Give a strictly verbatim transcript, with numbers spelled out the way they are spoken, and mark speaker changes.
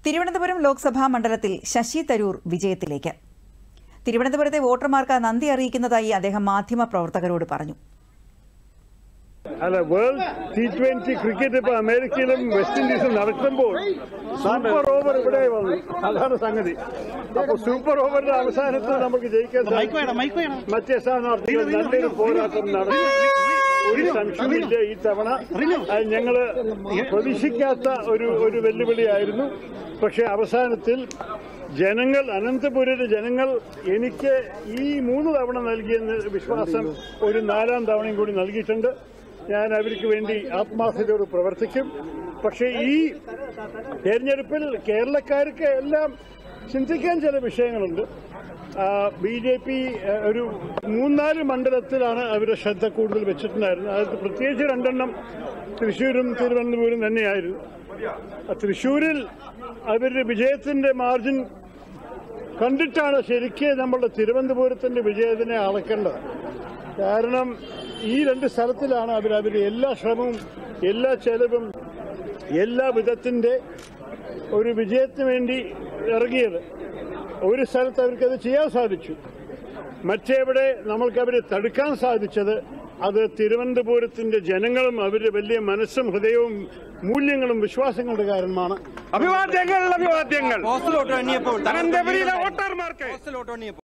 Speaker 1: തിരുവനന്തപുരം ലോക്സഭാ മണ്ഡലത്തിൽ ശശി തരൂർ വിജയത്തിലേക്ക്. തിരുവനന്തപുരത്തെ വോട്ടർമാർക്ക് നന്ദി അറിയിക്കുന്നതായി അദ്ദേഹം മാധ്യമപ്രവർത്തകരോട് പറഞ്ഞു.
Speaker 2: അല്ല, വേൾഡ് ടി ട്വന്റി ക്രിക്കറ്റ് ഇപ്പൊ അമേരിക്കയിലും വെസ്റ്റ് ഇൻഡീസും നടക്കുമ്പോൾ സൂപ്പർ ഓവർ ഇവിടെ വന്നു. അതാണ് സംഗതി. അപ്പൊ സൂപ്പർ ഓവറിന്റെ അവസാനത്തിൽ നമുക്ക് ജയിക്കാൻ സാധിക്കും. മറ്റേ സ്ഥാനാർത്ഥികൾ നല്ലൊരു പോരാട്ടം നടത്തി. ഒരു സംശയമില്ല, ഈ തവണ ഞങ്ങള് പ്രതീക്ഷിക്കാത്ത ഒരു ഒരു വെല്ലുവിളിയായിരുന്നു. പക്ഷെ അവസാനത്തിൽ ജനങ്ങൾ, അനന്തപുരത്തെ ജനങ്ങൾ എനിക്ക് ഈ മൂന്ന് തവണ നൽകിയെന്ന് വിശ്വാസം ഒരു നാലാം തവണയും കൂടി നൽകിയിട്ടുണ്ട്. ഞാൻ അവർക്ക് വേണ്ടി ആത്മാർത്ഥതയോട് പ്രവർത്തിക്കും. പക്ഷേ ഈ തെരഞ്ഞെടുപ്പിൽ കേരളക്കാർക്ക് എല്ലാം ചിന്തിക്കാൻ ചില വിഷയങ്ങളുണ്ട്. ബി ജെ പി ഒരു മൂന്നാല് മണ്ഡലത്തിലാണ് അവരുടെ ശ്രദ്ധ കൂടുതൽ വെച്ചിട്ടുണ്ടായിരുന്നത്. അത് പ്രത്യേകിച്ച് രണ്ടെണ്ണം തൃശ്ശൂരും തിരുവനന്തപുരം തന്നെയായിരുന്നു. തൃശ്ശൂരിൽ അവരുടെ വിജയത്തിന്റെ മാർജിൻ കണ്ടിട്ടാണ് ശരിക്കും നമ്മളുടെ തിരുവനന്തപുരത്തിന്റെ വിജയത്തിനെ അളക്കേണ്ടത്. കാരണം ഈ രണ്ട് സ്ഥലത്തിലാണ് അവർ അവരുടെ എല്ലാ ശ്രമവും, എല്ലാ ചെലവും, എല്ലാ വിധത്തിന്റെ ഒരു വിജയത്തിന് വേണ്ടി ഇറങ്ങിയത്. ഒരു സ്ഥലത്ത് അവർക്കത് ചെയ്യാൻ സാധിച്ചു. മറ്റെവിടെ നമ്മൾക്ക് അവരെ തടുക്കാൻ സാധിച്ചത് അത് തിരുവനന്തപുരത്തിന്റെ ജനങ്ങളും അവരുടെ വലിയ മനസ്സും ഹൃദയവും മൂല്യങ്ങളും വിശ്വാസങ്ങളുടെ കാരണമാണ്.
Speaker 3: അഭിവാദ്യങ്ങൾ അഭിവാദ്യങ്ങൾ